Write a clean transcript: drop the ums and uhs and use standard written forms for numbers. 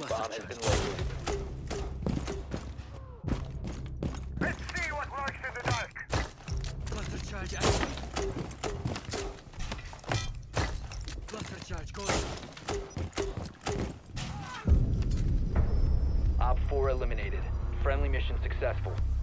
Bomb has been located. Let's see what lurks in the dark. Cluster charge active. Cluster charge going. Op 4 eliminated. Friendly mission successful.